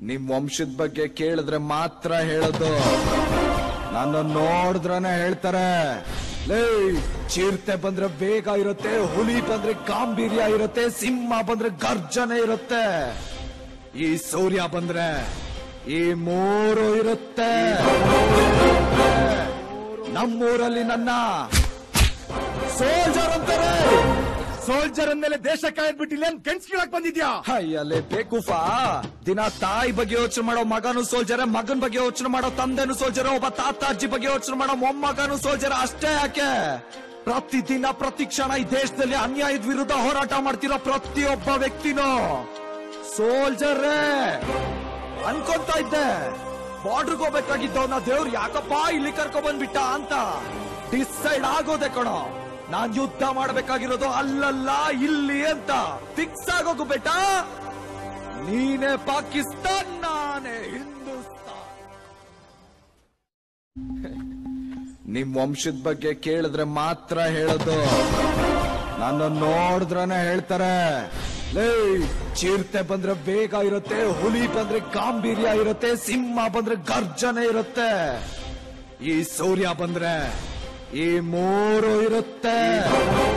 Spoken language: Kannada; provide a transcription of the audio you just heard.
ನಿಮ್ ವಂಶದ ಬಗ್ಗೆ ಕೇಳಿದ್ರೆ ಮಾತ್ರ ಹೇಳೋದು. ನನ್ನ ನೋಡಿದ್ರನೆ ಹೇಳ್ತಾರೆ. ಲೇ, ಚಿರತೆ ಬಂದ್ರೆ ಬೇಗ ಇರುತ್ತೆ, ಹುಲಿ ಬಂದ್ರೆ ಗಾಂಭೀರ್ಯ ಇರುತ್ತೆ, ಸಿಂಹ ಬಂದ್ರೆ ಗರ್ಜನೆ ಇರುತ್ತೆ, ಈ ಸೂರ್ಯ ಬಂದ್ರೆ ಈ ಮೂರು ಇರುತ್ತೆ. ನಮ್ಮೂರಲ್ಲಿ ನನ್ನ ಸೋಲ್ಜರ್ ಅಂತಾರೆ. ಸೋಲ್ಜರ್ ಅಂದ್ಮೇಲೆ ದೇಶ ಕಾಯ್ದ್ಬಿಟ್ಟು ಇಲ್ಲೇನ್ ಕೆಣ್ಸ್ಕೀಳಕ್ ಬಂದಿದ್ಯಾ? ಅಯ್ಯಲ್ಲೇ ಬೇಕೂಫಾ, ದಿನ ತಾಯಿ ಬಗ್ಗೆ ಯೋಚನೆ ಮಾಡೋ ಮಗನು ಸೋಲ್ಜರ, ಮಗನ್ ಬಗ್ಗೆ ಯೋಚನೆ ಮಾಡೋ ತಂದೆನು ಸೋಲ್ಜರ, ಒಬ್ಬ ತಾತ ಅಜ್ಜಿ ಬಗ್ಗೆ ಯೋಚನೆ ಮಾಡೋ ಮೊಮ್ಮಗನು ಸೋಲ್ಜರ. ಅಷ್ಟೇ ಯಾಕೆ, ಪ್ರತಿದಿನ ಪ್ರತಿ ಕ್ಷಣ ಈ ದೇಶದಲ್ಲಿ ಅನ್ಯಾಯದ ವಿರುದ್ಧ ಹೋರಾಟ ಮಾಡ್ತಿರೋ ಪ್ರತಿಯೊಬ್ಬ ವ್ಯಕ್ತಿನೂ ಸೋಲ್ಜರೇ ಅನ್ಕೊಂತ ಇದ್ದೆ. ಬಾರ್ಡರ್ಗೆ ಹೋಗ್ಬೇಕಾಗಿದ್ದವನ್ನ ದೇವ್ರು ಯಾಕಪ್ಪ ಇಲ್ಲಿ ಕರ್ಕೊ ಬಂದ್ಬಿಟ್ಟ ಅಂತ ಡಿಸೈಡ್ ಆಗೋದೆ ಕಣೋ. ನಾನ್ ಯುದ್ಧ ಮಾಡಬೇಕಾಗಿರೋದು ಅಲ್ಲಲ್ಲ ಇಲ್ಲಿ ಅಂತ ಫಿಕ್ಸ್ ಆಗೋಗು ಬೇಟಾ. ನೀನೇ ಪಾಕಿಸ್ತಾನ್, ನಾನೇ ಹಿಂದೂಸ್ತಾನ್. ನಿಮ್ ವಂಶದ ಬಗ್ಗೆ ಕೇಳಿದ್ರೆ ಮಾತ್ರ ಹೇಳೋದು. ನನ್ನ ನೋಡಿದ್ರನೆ ಹೇಳ್ತಾರೆ. ಲೇ, ಚಿರತೆ ಬಂದ್ರೆ ಬೇಗ ಇರುತ್ತೆ, ಹುಲಿ ಬಂದ್ರೆ ಗಾಂಭೀರ್ಯ ಇರುತ್ತೆ, ಸಿಂಹ ಬಂದ್ರೆ ಗರ್ಜನೆ ಇರುತ್ತೆ, ಈ ಸೂರ್ಯ ಬಂದ್ರೆ ಈ ಮೂರು ಇರುತ್ತೆ.